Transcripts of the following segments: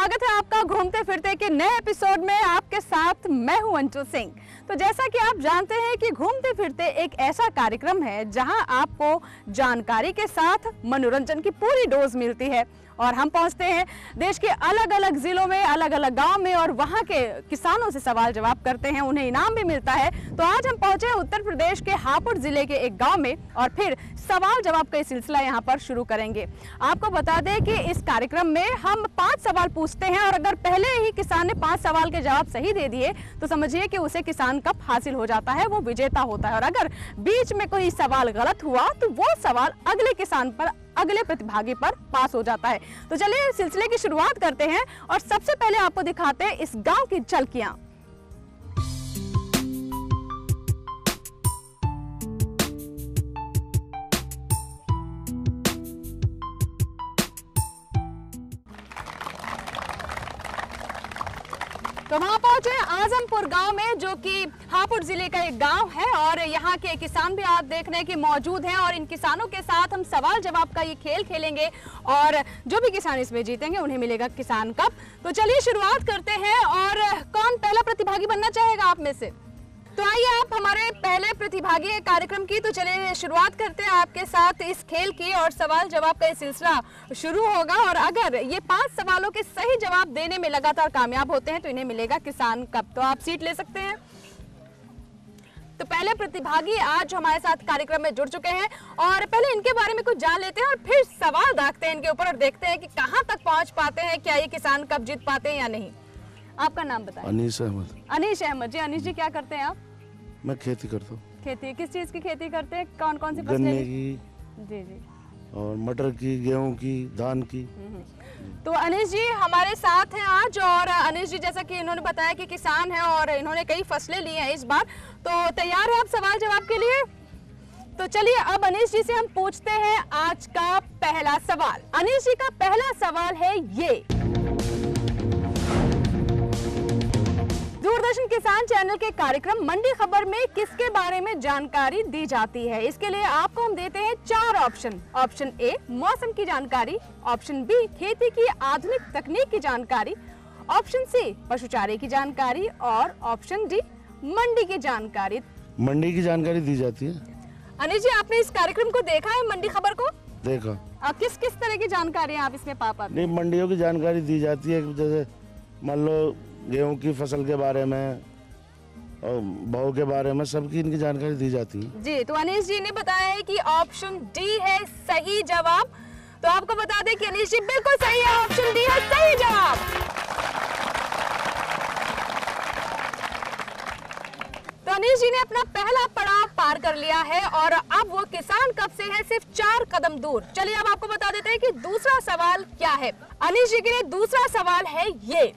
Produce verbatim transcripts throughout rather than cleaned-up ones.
स्वागत है आपका घूमते फिरते के नए एपिसोड में। आपके साथ मैं हूं अंशु सिंह। तो जैसा कि आप जानते हैं कि घूमते फिरते एक ऐसा कार्यक्रम है जहां आपको जानकारी के साथ मनोरंजन की पूरी डोज मिलती है और हम पहुंचते हैं देश के अलग अलग जिलों में, अलग अलग गांव में और वहां के किसानों से सवाल जवाब करते हैं, उन्हें इनाम भी मिलता है। तो आज हम पहुंचे हैं उत्तर प्रदेश के हापुड़ जिले के एक गांव में और फिर सवाल जवाब का सिलसिला यहां पर शुरू करेंगे। आपको बता दें कि इस कार्यक्रम में हम पांच सवाल पूछते हैं और अगर पहले ही किसान ने पांच सवाल के जवाब सही दे दिए तो समझिए कि उसे किसान कप हासिल हो जाता है, वो विजेता होता है। और अगर बीच में कोई सवाल गलत हुआ तो वो सवाल अगले किसान पर, अगले प्रतिभागी पर पास हो जाता है। तो चलिए सिलसिले की शुरुआत करते हैं और सबसे पहले आपको दिखाते हैं इस गांव की झलकियां। तो वहां पहुंचे आजमपुर गांव में, जो कि हापुड़ जिले का एक गांव है और यहाँ के किसान भी आप देख रहे हैं कि मौजूद हैं और इन किसानों के साथ हम सवाल जवाब का ये खेल खेलेंगे और जो भी किसान इसमें जीतेंगे उन्हें मिलेगा किसान कप। तो चलिए शुरुआत करते हैं। और कौन पहला प्रतिभागी बनना चाहेगा आप में से? तो आइए आप हमारे पहले प्रतिभागी कार्यक्रम की। तो चलिए शुरुआत करते हैं आपके साथ इस खेल की और सवाल जवाब का सिलसिला शुरू होगा। और अगर ये पांच सवालों के सही जवाब देने में लगातार कामयाब होते हैं तो इन्हें मिलेगा किसान कप। तो आप सीट ले सकते हैं। तो पहले प्रतिभागी आज हमारे साथ कार्यक्रम में जुड़ चुके हैं और पहले इनके बारे में कुछ जान लेते हैं और फिर सवाल दागते हैं इनके ऊपर और देखते हैं कि कहाँ तक पहुँच पाते हैं, क्या ये किसान कप जीत पाते हैं या नहीं। आपका नाम बताएं। अनीश अहमद। अनीश अहमद जी। अनीश जी क्या करते हैं आप? मैं खेती करता हूँ। खेती? किस चीज की खेती करते हैं? कौन कौन सी गन्ने फसलें? की जी जी। और मटर की, गेहूं की, धान की। तो अनीश जी हमारे साथ हैं आज और अनीश जी जैसा कि इन्होंने बताया कि किसान हैं और इन्होंने कई फसलें ली हैं इस बार। तो तैयार है आप सवाल जवाब के लिए? तो चलिए अब अनीश जी से हम पूछते हैं आज का पहला सवाल। अनीश जी का पहला सवाल है ये, दूरदर्शन किसान चैनल के कार्यक्रम मंडी खबर में किसके बारे में जानकारी दी जाती है? इसके लिए आपको हम देते हैं चार ऑप्शन। ऑप्शन ए मौसम की जानकारी, ऑप्शन बी खेती की आधुनिक तकनीक की जानकारी, ऑप्शन सी पशु चारे की जानकारी और ऑप्शन डी मंडी की जानकारी। मंडी की जानकारी दी जाती है। अनिल जी आपने इस कार्यक्रम को देखा है, मंडी खबर को? देखा। अब किस किस तरह की जानकारी आप इसमें पा पाते? नहीं, मंडियों की जानकारी दी जाती है, जैसे मान लो गेहूं की फसल के बारे में और भाव के बारे में, सबकी इनकी जानकारी दी जाती है। जी, तो अनीश जी ने बताया है कि ऑप्शन डी है सही जवाब। तो आपको बता दें कि अनीश जी बिल्कुल सही है, ऑप्शन डी है सही जवाब। तो अनीश जी ने अपना पहला पड़ाव पार कर लिया है और अब वो किसान कप से है सिर्फ चार कदम दूर। चलिए अब आपको बता देते हैं कि दूसरा सवाल क्या है। अनीश जी के लिए दूसरा सवाल है ये,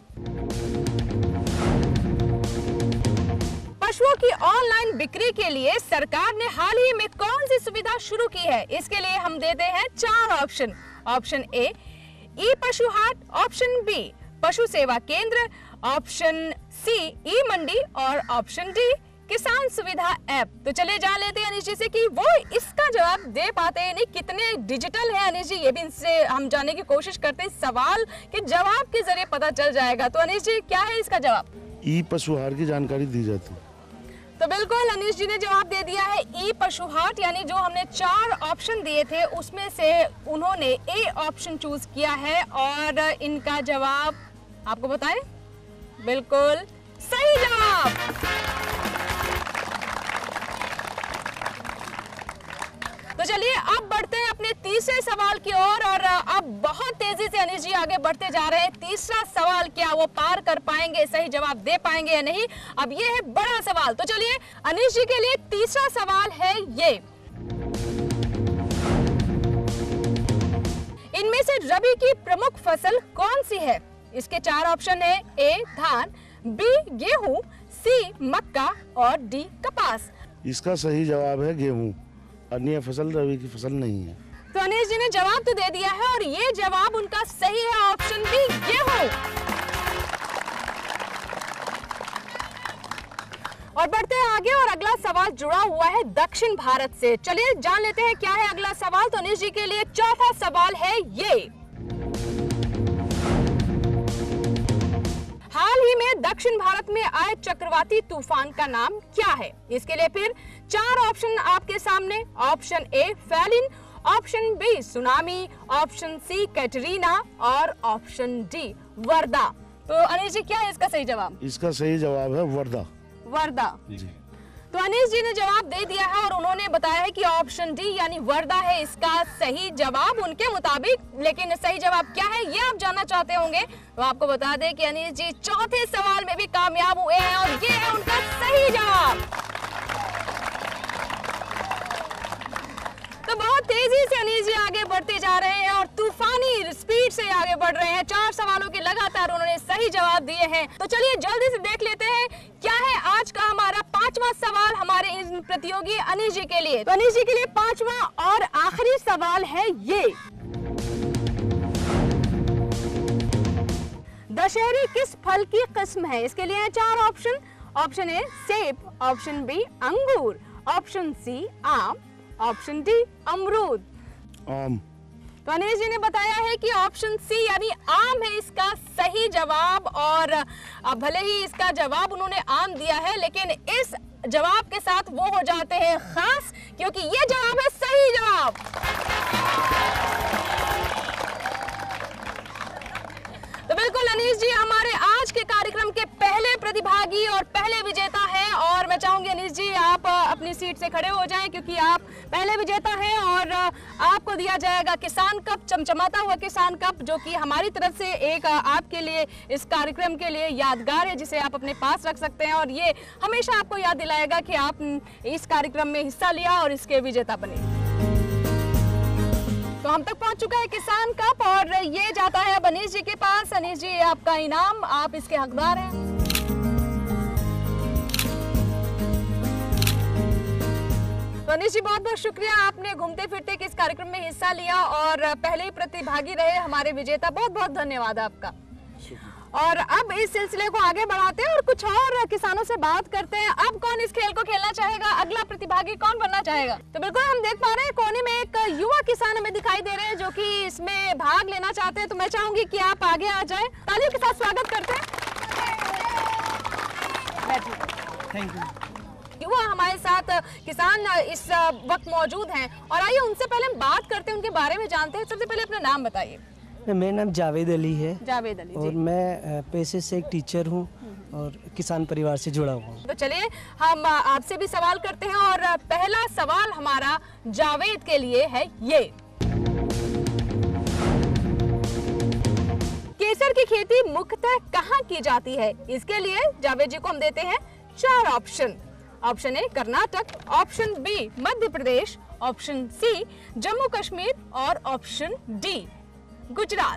पशुओं की ऑनलाइन बिक्री के लिए सरकार ने हाल ही में कौन सी सुविधा शुरू की है? इसके लिए हम देते हैं चार ऑप्शन। ऑप्शन ए ई पशु हाट, ऑप्शन बी पशु सेवा केंद्र, ऑप्शन सी ई मंडी और ऑप्शन डी किसान सुविधा ऐप। तो चलिए जान लेते हैं अनीश जी से कि वो इसका जवाब दे पाते हैं नहीं, कितने डिजिटल है अनीश जी, ये भी इनसे हम जानने की कोशिश करते हैं। सवाल के जवाब के जरिए पता चल जाएगा। तो अनीश जी क्या है इसका जवाब? ई पशु हाट की जानकारी दी जाती है। तो बिल्कुल अनीश जी ने जवाब दे दिया है ई पशु हाट, यानी जो हमने चार ऑप्शन दिए थे उसमें से उन्होंने ए ऑप्शन चूज किया है और इनका जवाब आपको बताएं, बिल्कुल सही जवाब। तो चलिए अब बढ़ते हैं अपने तीसरे सवाल की ओर और अब बहुत तेजी से अनीश जी आगे बढ़ते जा रहे हैं। तीसरा सवाल क्या वो पार कर पाएंगे, सही जवाब दे पाएंगे या नहीं? अब ये है बड़ा सवाल। तो चलिए अनीश जी के लिए तीसरा सवाल है ये, इनमें से रबी की प्रमुख फसल कौन सी है? इसके चार ऑप्शन है, ए धान, बी गेहूं, सी मक्का और डी कपास। इसका सही जवाब है गेहूं, अन्य फसल रबी की फसल नहीं है। तो अनीश जी ने जवाब तो दे दिया है और ये जवाब उनका सही है, ऑप्शन बी गेहूं। और बढ़ते हैं आगे और अगला सवाल जुड़ा हुआ है दक्षिण भारत से। चलिए जान लेते हैं क्या है अगला सवाल। तो अनीश जी के लिए चौथा सवाल है ये, फरवरी में दक्षिण भारत में आए चक्रवाती तूफान का नाम क्या है? इसके लिए फिर चार ऑप्शन आपके सामने। Option A Phailin, option B tsunami, option C Katrina और ऑप्शन डी वर्दा। तो अनिश जी, क्या है इसका सही जवाब? इसका सही जवाब है वर्दा। वर्दा जी। तो अनिश जी ने जवाब दे दिया है और उन्होंने बताया है कि ऑप्शन डी यानी वर्दा है इसका सही जवाब उनके मुताबिक। लेकिन सही जवाब क्या है ये आप जानना चाहते होंगे, तो आपको बता दें कि अनिश जी चौथे सवाल में भी कामयाब हुए हैं और ये है उनका सही जवाब। तो बहुत तेजी से अनीस जी आगे बढ़ते जा रहे हैं और तूफानी स्पीड से आगे बढ़ रहे हैं। चार सवालों के लगातार उन्होंने सही जवाब दिए हैं। तो चलिए जल्दी से देख लेते हैं क्या है आज का हमारा पांचवा सवाल हमारे इन प्रतियोगी अनीस जी के लिए। तो अनीस जी के लिए पांचवा और आखिरी सवाल है ये, दशहरी किस फल की किस्म है? इसके लिए है चार ऑप्शन। ऑप्शन ए सेब, ऑप्शन बी अंगूर, ऑप्शन सी आम, ऑप्शन डी अमरूद। आम। तो अनिश जी ने बताया है कि ऑप्शन सी यानी आम है इसका सही जवाब। और भले ही इसका जवाब उन्होंने आम दिया है, लेकिन इस जवाब के साथ वो हो जाते हैं खास, क्योंकि ये जवाब है सही जवाब। तो बिल्कुल अनीस जी हमारे आज के कार्यक्रम के पहले प्रतिभागी और पहले विजेता हैं। और मैं चाहूंगी अनीस जी आप अपनी सीट से खड़े हो जाएं, क्योंकि आप पहले विजेता हैं और आपको दिया जाएगा किसान कप, चमचमाता हुआ किसान कप, जो कि हमारी तरफ से एक आपके लिए इस कार्यक्रम के लिए यादगार है, जिसे आप अपने पास रख सकते हैं और ये हमेशा आपको याद दिलाएगा कि आप इस कार्यक्रम में हिस्सा लिया और इसके विजेता बने। तो हम तक पहुंच चुका है किसान कप और ये जाता है अब अनीस जी के पास। अनीस जी आपका इनाम, आप इसके हकदार हैं। तो अनीस जी बहुत बहुत शुक्रिया, आपने घूमते फिरते के इस कार्यक्रम में हिस्सा लिया और पहले ही प्रतिभागी रहे हमारे विजेता। बहुत बहुत धन्यवाद आपका। और अब इस सिलसिले को आगे बढ़ाते हैं और कुछ और किसानों से बात करते हैं। अब कौन इस खेल को खेलना चाहेगा, अगला प्रतिभागी कौन बनना चाहेगा? तो बिल्कुल हम देख पा रहे हैं कोने में एक युवा किसान हमें दिखाई दे रहे हैं जो कि इसमें भाग लेना चाहते हैं। तो मैं चाहूंगी कि आप आगे आ जाएं। तालियों के साथ स्वागत करते हैं। Thank you. युवा हमारे साथ किसान इस वक्त मौजूद हैं और आइए उनसे पहले हम बात करते हैं, उनके बारे में जानते हैं। सबसे पहले अपना नाम बताइए। मेरा नाम जावेद अली है। जावेद अली और जी। मैं पेशे से एक टीचर हूँ और किसान परिवार से जुड़ा हुआ हूँ। तो चलिए हम आपसे भी सवाल करते हैं और पहला सवाल हमारा जावेद के लिए है ये, केसर की खेती मुख्यतः कहाँ की जाती है? इसके लिए जावेद जी को हम देते हैं चार option. Option A Karnataka, option B Madhya Pradesh, option C Jammu Kashmir और ऑप्शन डी गुजरात।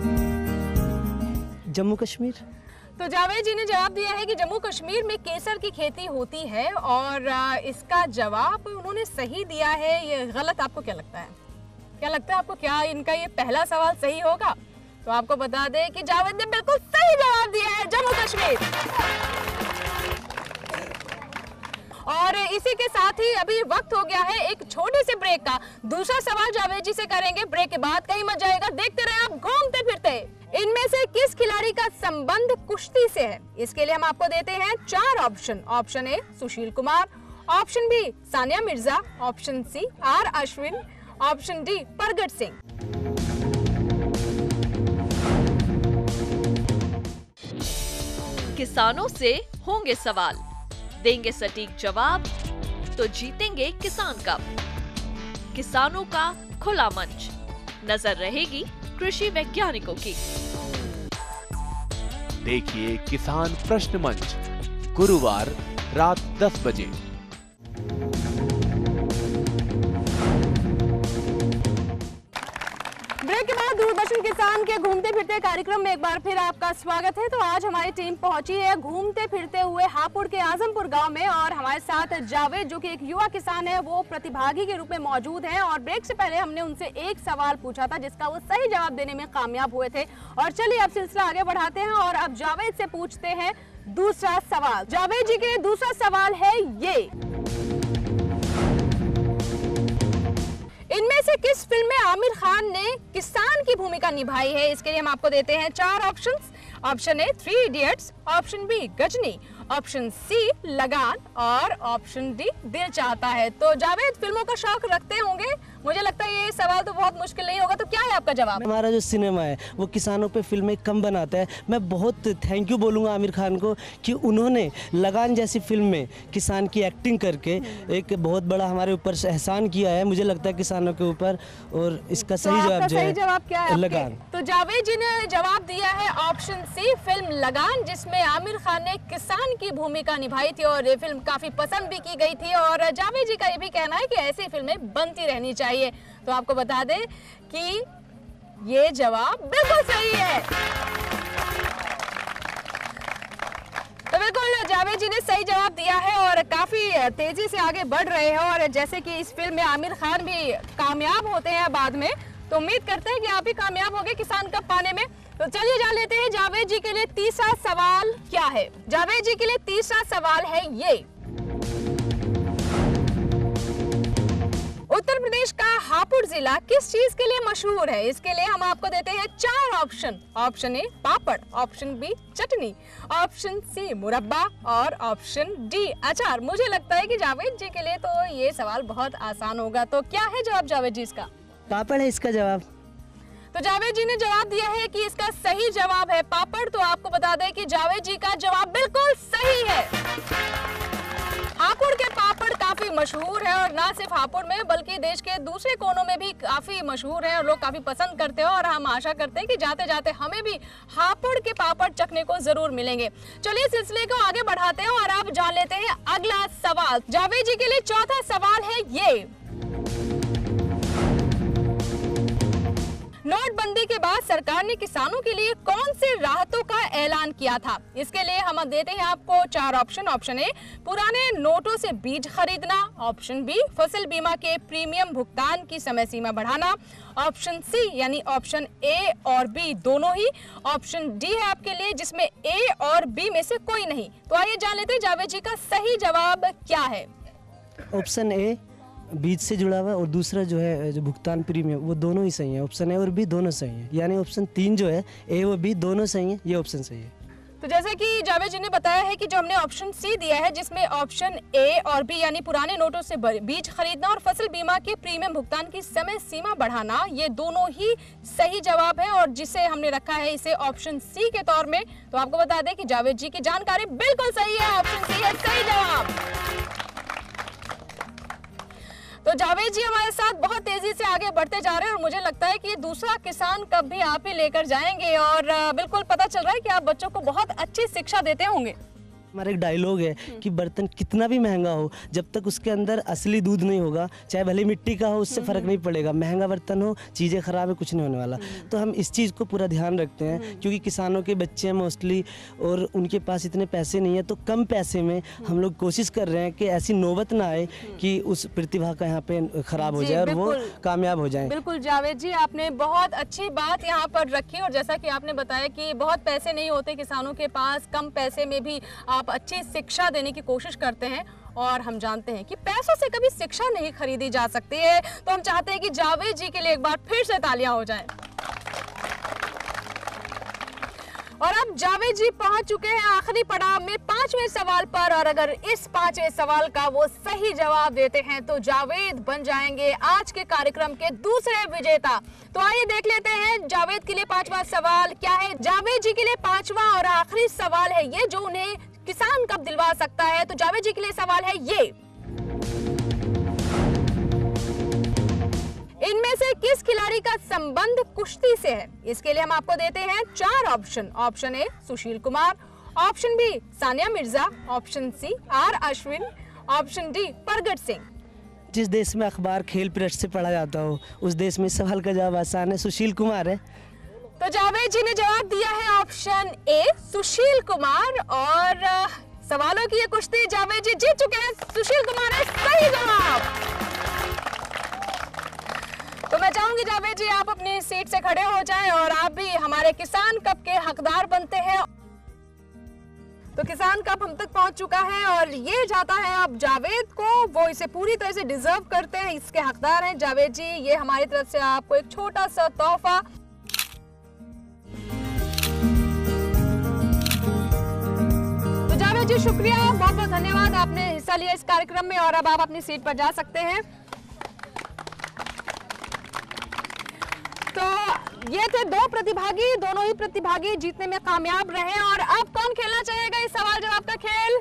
जम्मू कश्मीर। तो जावेद जी ने जवाब दिया है कि जम्मू कश्मीर में केसर की खेती होती है और इसका जवाब उन्होंने सही दिया है। ये गलत आपको क्या लगता है? क्या लगता है आपको, क्या इनका ये पहला सवाल सही होगा? तो आपको बता दें कि जावेद ने बिल्कुल सही जवाब दिया है, जम्मू कश्मीर। और इसी के साथ ही अभी वक्त हो गया है एक छोटे से ब्रेक का। दूसरा सवाल जावेद जी से करेंगे ब्रेक के बाद, कहीं मत जाएगा, देखते रहे आप घूमते फिरते। इनमें से किस खिलाड़ी का संबंध कुश्ती से है? इसके लिए हम आपको देते हैं चार option. Option A Sushil Kumar, option B Sania Mirza, option C R Ashwin, option D Pargat Singh. किसानों से होंगे सवाल, देंगे सटीक जवाब तो जीतेंगे किसान कप। किसानों का खुला मंच, नजर रहेगी कृषि वैज्ञानिकों की। देखिए किसान प्रश्न मंच गुरुवार रात दस बजे। ब्रेक के बाद दूरदर्शन किसान के घूमते फिरते कार्यक्रम में एक बार फिर आपका स्वागत है। तो आज हमारी टीम पहुंची है घूमते फिरते हुए हापुड़ के आजमपुर गांव में और हमारे साथ जावेद जो कि एक युवा किसान है वो प्रतिभागी के रूप में मौजूद है। और ब्रेक से पहले हमने उनसे एक सवाल पूछा था जिसका वो सही जवाब देने में कामयाब हुए थे। और चलिए अब सिलसिला आगे बढ़ाते हैं और अब जावेद से पूछते हैं दूसरा सवाल। जावेद जी के दूसरा सवाल है ये, इनमें से किस फिल्म में आमिर खान ने किसान की भूमिका निभाई है? इसके लिए हम आपको देते हैं चार options. Option A three idiots, option B Ghajini, option C Lagaan और ऑप्शन डी दिल चाहता है। तो जावेद फिल्मों का शौक रखते होंगे, मुझे लगता है ये सवाल तो बहुत मुश्किल नहीं होगा। तो क्या है आपका जवाब? हमारा जो सिनेमा है वो किसानों पे फिल्में कम बनाता है। मैं बहुत थैंक यू बोलूँगा आमिर खान को कि उन्होंने लगान जैसी फिल्म में किसान की एक्टिंग करके एक बहुत बड़ा हमारे ऊपर एहसान किया है, मुझे लगता है किसानों के ऊपर। और इसका तो सही जवाब जो सही जवाब क्या है? लगान। तो जावेद जी ने जवाब दिया है ऑप्शन सी फिल्म लगान, जिसमें आमिर खान ने किसान की भूमिका निभाई थी और ये फिल्म काफी पसंद भी की गई थी। और जावेद जी का ये भी कहना है कि ऐसी फिल्में बनती रहनी चाहिए। तो आपको बता दें कि ये जवाब बिल्कुल सही है। तो बिल्कुल जावेद जी ने सही जवाब दिया है और काफी तेजी से आगे बढ़ रहे हैं। और जैसे कि इस फिल्म में आमिर खान भी कामयाब होते हैं बाद में, तो उम्मीद करते हैं कि आप भी कामयाब होंगे किसान कप पाने में। तो चलिए जान लेते हैं जावेद जी के लिए तीसरा सवाल क्या है। जावेद जी के लिए तीसरा सवाल है ये, उत्तर प्रदेश का हापुड़ जिला किस चीज के लिए मशहूर है? इसके लिए हम आपको देते हैं चार option. Option A papad, option B chutney, option C मुरब्बा और ऑप्शन डी अचार। मुझे लगता है कि जावेद जी के लिए तो ये सवाल बहुत आसान होगा। तो क्या है जवाब जावेद जी इसका? पापड़ है इसका जवाब। तो जावेद जी ने जवाब दिया है कि इसका सही जवाब है पापड़। तो आपको बता दें कि जावेद जी का जवाब बिल्कुल सही है। हापुड़ के पापड़ काफी मशहूर है और ना सिर्फ हापुड़ में बल्कि देश के दूसरे कोनों में भी काफी मशहूर है और लोग काफी पसंद करते हैं। और हम आशा करते हैं कि जाते जाते हमें भी हापुड़ के पापड़ चखने को जरूर मिलेंगे। चलिए सिलसिले को आगे बढ़ाते हैं और आप जान लेते हैं अगला सवाल। जावेद जी के लिए चौथा सवाल है ये, नोटबंदी के बाद सरकार ने किसानों के लिए कौन सी राहतों का ऐलान किया था? इसके लिए हम देते हैं आपको चार ऑप्शन। ऑप्शन ए पुराने नोटों से बीज खरीदना, ऑप्शन बी फसल बीमा के प्रीमियम भुगतान की समय सीमा बढ़ाना, ऑप्शन सी यानी ऑप्शन ए और बी दोनों ही, ऑप्शन डी है आपके लिए जिसमें ए और बी में से कोई नहीं। तो आइए जान लेते हैं जावेद जी का सही जवाब क्या है। ऑप्शन ए बीज से जुड़ा हुआ और दूसरा जो है जो भुगतान प्रीमियम, वो दोनों ही सही है। ऑप्शन ए और बी दोनों सही है, यानी ऑप्शन तीन जो है ए और बी दोनों सही है, ये ऑप्शन सही है। तो जैसे कि जावेद जी ने बताया है कि जो हमने ऑप्शन सी दिया है जिसमें ऑप्शन ए और बी यानी पुराने नोटों से बीज खरीदना और फसल बीमा के प्रीमियम भुगतान की समय सीमा बढ़ाना, ये दोनों ही सही जवाब है और जिसे हमने रखा है इसे ऑप्शन सी के तौर में। तो आपको बता दें कि जावेद जी की जानकारी बिल्कुल सही है, ऑप्शन सी है सही जवाब। तो जावेद जी हमारे साथ बहुत तेजी से आगे बढ़ते जा रहे हैं और मुझे लगता है कि दूसरा किसान कप भी आप ही लेकर जाएंगे। और बिल्कुल पता चल रहा है कि आप बच्चों को बहुत अच्छी शिक्षा देते होंगे। हमारा एक डायलॉग है कि बर्तन कितना भी महंगा हो, जब तक उसके अंदर असली दूध नहीं होगा, चाहे भले मिट्टी का हो, उससे फ़र्क नहीं पड़ेगा। महंगा बर्तन हो, चीज़ें ख़राब है, कुछ नहीं होने वाला। तो हम इस चीज़ को पूरा ध्यान रखते हैं क्योंकि किसानों के बच्चे हैं मोस्टली और उनके पास इतने पैसे नहीं है। तो कम पैसे में हम लोग कोशिश कर रहे हैं कि ऐसी नौबत ना आए कि उस प्रतिभा का यहाँ पे ख़राब हो जाए और वो कामयाब हो जाए। बिल्कुल जावेद जी, आपने बहुत अच्छी बात यहाँ पर रखी और जैसा कि आपने बताया कि बहुत पैसे नहीं होते किसानों के पास, कम पैसे में भी आप अच्छी शिक्षा देने की कोशिश करते हैं। और हम जानते हैं कि पैसों से कभी शिक्षा नहीं खरीदी जा सकती है। तो हम चाहते हैं कि जावेद जी के लिए एक बार फिर से तालियां हो जाएं। और अब जावेद जी पहुंच चुके हैं आखिरी पड़ाव में पांचवें सवाल पर और अगर इस पांचवें सवाल का वो सही जवाब देते हैं तो जावेद बन जाएंगे आज के कार्यक्रम के दूसरे विजेता। तो आइए देख लेते हैं जावेद के लिए पांचवा सवाल क्या है। जावेद जी के लिए पांचवा और आखिरी सवाल है ये जो उन्हें किसान कप दिलवा सकता है। तो जावेद जी के लिए सवाल है ये, इनमें से किस खिलाड़ी का संबंध कुश्ती से है? इसके लिए हम आपको देते हैं चार option. Option A Sushil Kumar, option B Sania Mirza, option C R Ashwin, option D Pargat Singh. जिस देश में अखबार खेल पृष्ठ से पढ़ा जाता हो उस देश में सवाल का जवाब आसान है, सुशील कुमार है। तो जावेद जी ने जवाब दिया है ऑप्शन ए सुशील कुमार और सवालों की ये कुश्ती जावेद जी जीत चुके हैं। सुशील कुमार है सही जवाब। तो मैं चाहूंगी जावेद जी आप अपनी सीट से खड़े हो जाएं और आप भी हमारे किसान कप के हकदार बनते हैं। तो किसान कप हम तक पहुंच चुका है और ये जाता है अब जावेद को, वो इसे पूरी तरह से डिजर्व करते हैं, इसके हकदार हैं जावेद जी। ये हमारी तरफ से आपको एक छोटा सा तोहफा जी शुक्रिया, बहुत बहुत धन्यवाद, आपने हिस्सा लिया इस कार्यक्रम में और अब आप अपनी सीट पर जा सकते हैं। तो ये थे दो प्रतिभागी, दोनों ही प्रतिभागी जीतने में कामयाब रहे। और अब कौन खेलना चाहेगा इस सवाल जवाब का खेल?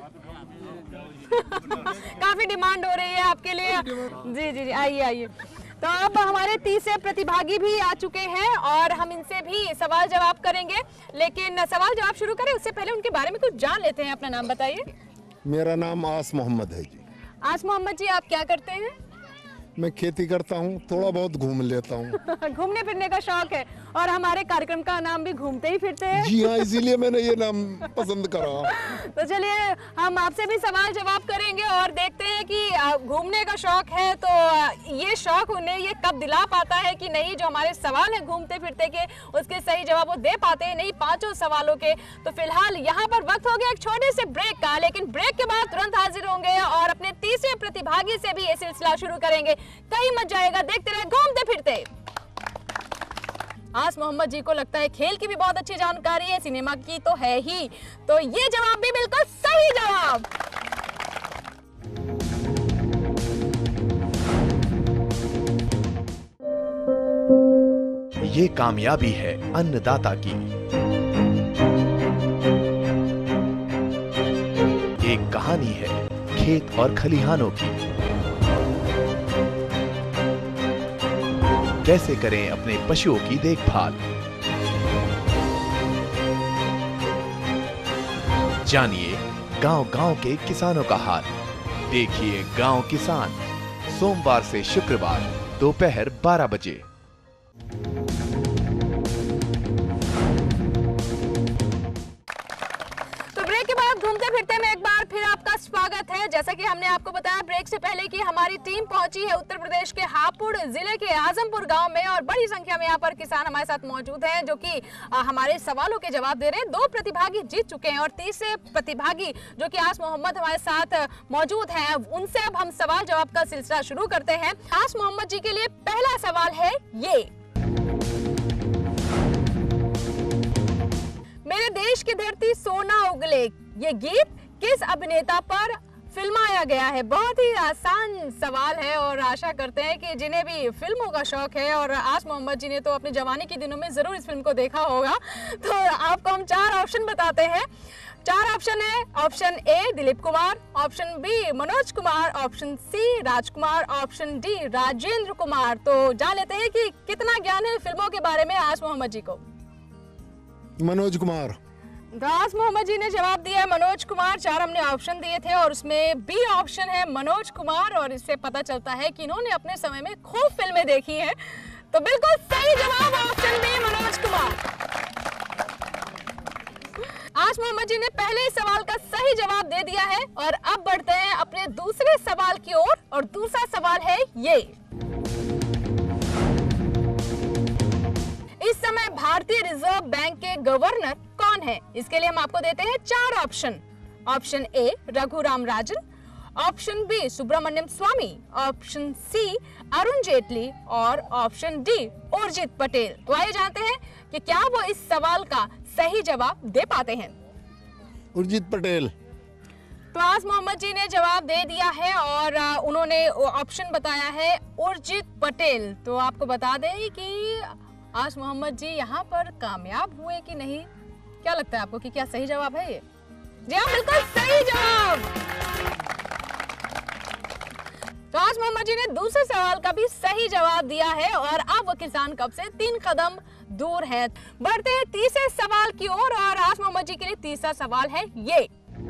काफी डिमांड हो रही है आपके लिए। जी जी जी, आइए आइए। तो अब हमारे तीसरे प्रतिभागी भी आ चुके हैं और हम इनसे भी सवाल जवाब करेंगे, लेकिन सवाल जवाब शुरू करें उससे पहले उनके बारे में कुछ जान लेते हैं। अपना नाम बताइए। मेरा नाम आस मोहम्मद है जी। आस मोहम्मद जी, आप क्या करते हैं? मैं खेती करता हूँ, थोड़ा बहुत घूम लेता हूँ। घूमने फिरने का शौक है और हमारे कार्यक्रम का नाम भी घूमते ही फिरते हैं। जी हाँ, इसीलिए मैंने ये नाम पसंद करा। तो चलिए हम आपसे भी सवाल जवाब करेंगे और देखते हैं कि घूमने का शौक है तो ये शौक उन्हें ये कब दिला पाता है कि नहीं। जो हमारे सवाल हैं घूमते फिरते के, उसके सही जवाब वो दे पाते हैं नहीं पांचों सवालों के। तो फिलहाल यहाँ पर वक्त हो गया एक छोटे से ब्रेक का, लेकिन ब्रेक के बाद तुरंत हाजिर होंगे और अपने तीसरे प्रतिभागी से भी ये सिलसिला शुरू करेंगे। कहीं मत जाएगा, देखते रहे घूमते फिरते। आस मोहम्मद जी को लगता है खेल की भी बहुत अच्छी जानकारी है, सिनेमा की तो है ही, तो ये जवाब भी बिल्कुल सही जवाब। ये कामयाबी है अन्नदाता की, एक कहानी है खेत और खलिहानों की। कैसे करें अपने पशुओं की देखभाल, जानिए गांव-गांव के किसानों का हाल। देखिए गांव किसान, सोमवार से शुक्रवार दोपहर बारह बजे। घूमते फिरते में एक बार फिर आपका स्वागत है। जैसा कि हमने आपको बताया ब्रेक से पहले कि हमारी टीम पहुंची है उत्तर प्रदेश के हापुड़ जिले के आजमपुर गांव में और बड़ी संख्या में यहाँ पर किसान हमारे साथ मौजूद हैं जो कि हमारे सवालों के जवाब दे रहे हैं। दो प्रतिभागी जीत चुके हैं और तीसरे प्रतिभागी जो कि आस मोहम्मद हमारे साथ मौजूद हैं, उनसे अब हम सवाल जवाब का सिलसिला शुरू करते हैं। आस मोहम्मद जी के लिए पहला सवाल है ये, मेरे देश की धरती सोना उगले ये गीत किस अभिनेता पर फिल्माया गया है? बहुत ही आसान सवाल है और आशा करते हैं कि जिन्हें भी फिल्मों का शौक है, और आस मोहम्मद जी ने तो अपने जवानी के दिनों में जरूर इस फिल्म को देखा होगा, तो आपको हम चार ऑप्शन बताते हैं। चार ऑप्शन है। Option A Dilip Kumar, option B Manoj Kumar, option C Rajkumar, option D Rajendra Kumar. तो जान लेते हैं कि कितना ज्ञान है फिल्मों के बारे में आस मोहम्मद जी को। मनोज कुमार। दास मोहम्मद जी ने जवाब दिया है मनोज कुमार। चार हमने ऑप्शन दिए थे और उसमें बी ऑप्शन है मनोज कुमार, और इससे पता चलता है कि इन्होंने अपने समय में खूब फिल्में देखी हैं। तो बिल्कुल सही जवाब ऑप्शन बी मनोज कुमार। आस मोहम्मद जी ने पहले सवाल का सही जवाब दे दिया है और अब बढ़ते हैं अपने दूसरे सवाल की ओर, और दूसरा सवाल है ये, इस समय भारतीय रिजर्व बैंक के गवर्नर कौन है? इसके लिए हम आपको देते हैं चार option. Option A Raghuram Rajan, option B Subramanian Swamy, option C Arun Jaitley और ऑप्शन डी उर्जित पटेल। तो आइए जानते हैं कि क्या वो इस सवाल का सही जवाब दे पाते हैं। उर्जित पटेल। तो आस मोहम्मद जी ने जवाब दे दिया है और उन्होंने ऑप्शन बताया है उर्जित पटेल। तो आपको बता दें कि आस मोहम्मद जी यहाँ पर कामयाब हुए कि नहीं? क्या लगता है आपको कि क्या सही जवाब है ये? जी हाँ, बिल्कुल सही जवाब। तो आस मोहम्मद जी ने दूसरे सवाल का भी सही जवाब दिया है और अब वो किसान कप से तीन कदम दूर है। बढ़ते हैं तीसरे सवाल की ओर, और आस मोहम्मद जी के लिए तीसरा सवाल है ये,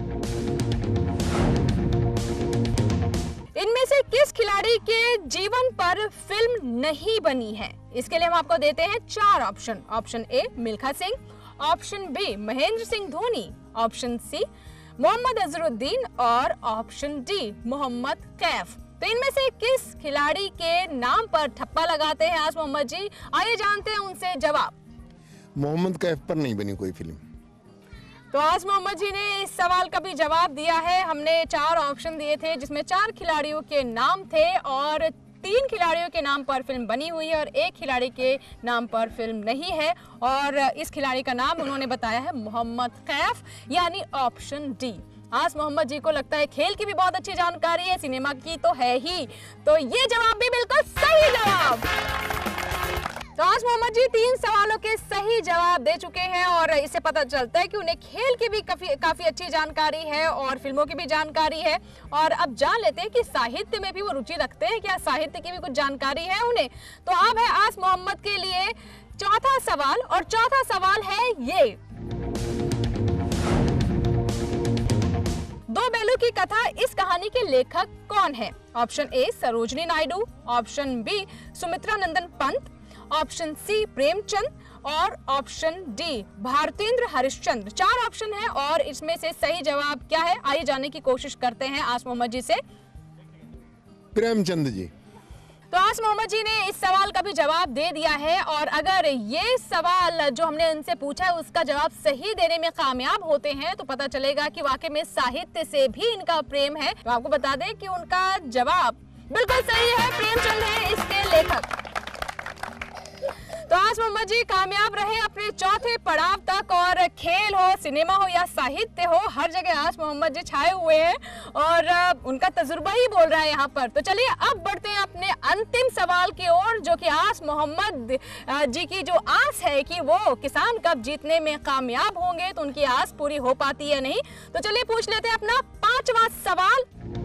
इनमें से किस खिलाड़ी के जीवन पर फिल्म नहीं बनी है? इसके लिए हम आपको देते हैं चार option. Option A Milkha Singh, option B Mahendra Singh Dhoni, option C Mohammad Azharuddin और ऑप्शन डी मोहम्मद कैफ। तो इनमें से किस खिलाड़ी के नाम पर ठप्पा लगाते हैं आस मोहम्मद जी? आइए जानते हैं उनसे जवाब। मोहम्मद कैफ पर नहीं बनी कोई फिल्म। तो आस मोहम्मद जी ने इस सवाल का भी जवाब दिया है। हमने चार ऑप्शन दिए थे जिसमें चार खिलाड़ियों के नाम थे और तीन खिलाड़ियों के नाम पर फिल्म बनी हुई है और एक खिलाड़ी के नाम पर फिल्म नहीं है, और इस खिलाड़ी का नाम उन्होंने बताया है मोहम्मद कैफ, यानी ऑप्शन डी। आस मोहम्मद जी को लगता है खेल की भी बहुत अच्छी जानकारी है, सिनेमा की तो है ही, तो ये जवाब भी बिल्कुल सही जवाब। तो आस मोहम्मद जी तीन सवालों के सही जवाब दे चुके हैं और इससे पता चलता है कि उन्हें खेल की भी काफी काफी अच्छी जानकारी है और फिल्मों की भी जानकारी है। और अब जान लेते हैं कि साहित्य में भी वो रुचि रखते हैं, क्या साहित्य की भी कुछ जानकारी है उन्हें। तो अब है आस मोहम्मद के लिए चौथा सवाल और चौथा सवाल है ये। दो बैलों की कथा, इस कहानी के लेखक कौन है? Option A Sarojini Naidu, option B Sumitra Nandan Pant, option C Premchand और ऑप्शन डी भारतेंद्र हरिश्चंद्र। चार ऑप्शन है और इसमें से सही जवाब क्या है, आइए जानने की कोशिश करते हैं आस मोहम्मद जी से। प्रेमचंद जी। तो आस मोहम्मद जी ने इस सवाल का भी जवाब दे दिया है और अगर ये सवाल जो हमने उनसे पूछा है उसका जवाब सही देने में कामयाब होते हैं तो पता चलेगा कि वाकई में साहित्य से भी इनका प्रेम है। तो आपको बता दें कि उनका जवाब बिल्कुल सही है, प्रेमचंद है इसके लेखक। तो आस मोहम्मद जी कामयाब रहे अपने चौथे पड़ाव तक और खेल हो, सिनेमा हो या साहित्य हो, हर जगह आस मोहम्मद जी छाए हुए हैं और उनका तजुर्बा ही बोल रहा है यहाँ पर। तो चलिए अब बढ़ते हैं अपने अंतिम सवाल की ओर, जो कि आस मोहम्मद जी की जो आस है कि वो किसान कप जीतने में कामयाब होंगे, तो उनकी आस पूरी हो पाती है नहीं। तो चलिए पूछ लेते हैं अपना पांचवा सवाल।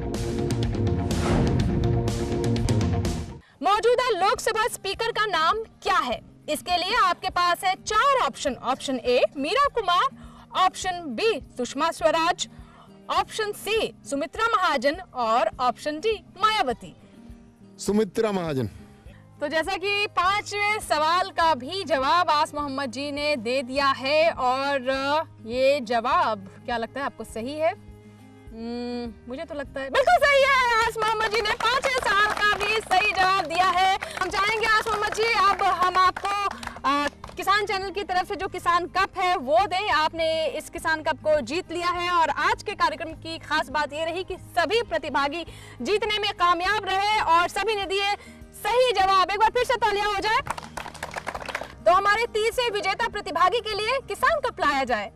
मौजूदा लोकसभा स्पीकर का नाम क्या है? इसके लिए आपके पास है चार option. Option A Meira Kumar, option B Sushma Swaraj, option C Sumitra Mahajan और ऑप्शन डी मायावती। सुमित्रा महाजन। तो जैसा कि पांचवें सवाल का भी जवाब आस मोहम्मद जी ने दे दिया है और ये जवाब क्या लगता है आपको सही है? Hmm, मुझे तो लगता है बिल्कुल सही है। आस मोहम्मद जी ने पांचवें सवाल का भी सही जवाब दिया है। हम चाहेंगे आस मोहम्मद जी अब हम आपको आ, किसान चैनल की तरफ से जो किसान कप है वो दें। आपने इस किसान कप को जीत लिया है और आज के कार्यक्रम की खास बात ये रही कि सभी प्रतिभागी जीतने में कामयाब रहे और सभी ने दिए सही जवाब। एक बार फिर से तालियां हो जाए तो हमारे तीसरे विजेता प्रतिभागी के लिए किसान कप लाया जाए।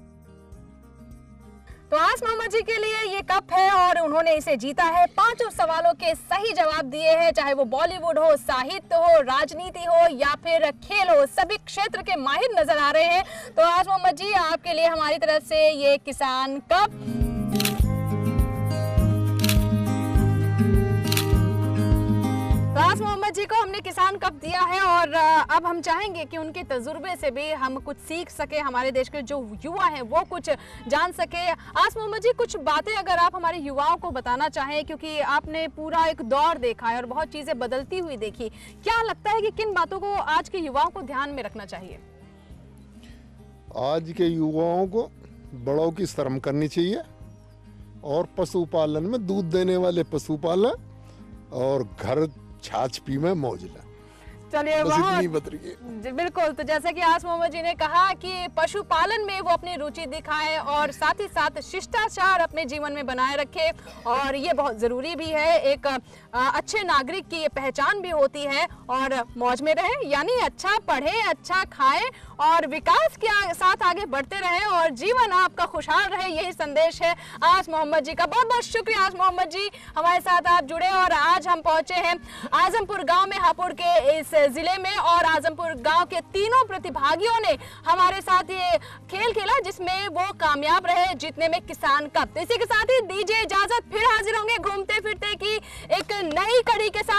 तो आस मोहम्मद जी के लिए ये कप है और उन्होंने इसे जीता है। पांचों सवालों के सही जवाब दिए हैं, चाहे वो बॉलीवुड हो, साहित्य हो, राजनीति हो या फिर खेल हो, सभी क्षेत्र के माहिर नजर आ रहे हैं। तो आस मोहम्मद जी आपके लिए हमारी तरफ से ये किसान कप। तो आस मोहम्मद जी को हमने किसान कप दिया है और अब हम चाहेंगे कि उनके तजुर्बे से भी हम कुछ सीख सके, हमारे देश के जो युवा हैं वो कुछ जान सके। आस मोहम्मद जी कुछ बातें अगर आप हमारे युवाओं को बताना चाहें, क्योंकि आपने पूरा एक दौर देखा है और बहुत चीज़ें बदलती हुई देखी, क्या लगता है कि किन बातों को आज के युवाओं को ध्यान में रखना चाहिए? आज के युवाओं को बड़ों की शर्म करनी चाहिए और पशुपालन में दूध देने वाले पशुपालन और घर छाछ पी में मौज ले। चलिए बहुत बिल्कुल। तो जैसे कि आस मोहम्मद जी ने कहा कि पशुपालन में वो अपनी रुचि दिखाए और साथ ही साथ शिष्टाचार अपने जीवन में बनाए रखे और ये बहुत ज़रूरी भी है। एक अच्छे नागरिक की ये पहचान भी होती है और मौज में रहे, यानी अच्छा पढ़े, अच्छा खाए और विकास के साथ आगे बढ़ते रहे और जीवन आपका खुशहाल रहे, यही संदेश है आस मोहम्मद जी का। बहुत बहुत शुक्रिया आस मोहम्मद जी, हमारे साथ आप जुड़े और आज हम पहुंचे हैं आजमपुर गांव में, हापुड़ के इस जिले में और आजमपुर गांव के तीनों प्रतिभागियों ने हमारे साथ ये खेल खेला जिसमें वो कामयाब रहे जीतने में किसान कप। इसी के साथ ही दीजिए इजाजत, फिर हाजिर होंगे घूमते फिरते की एक नई कड़ी के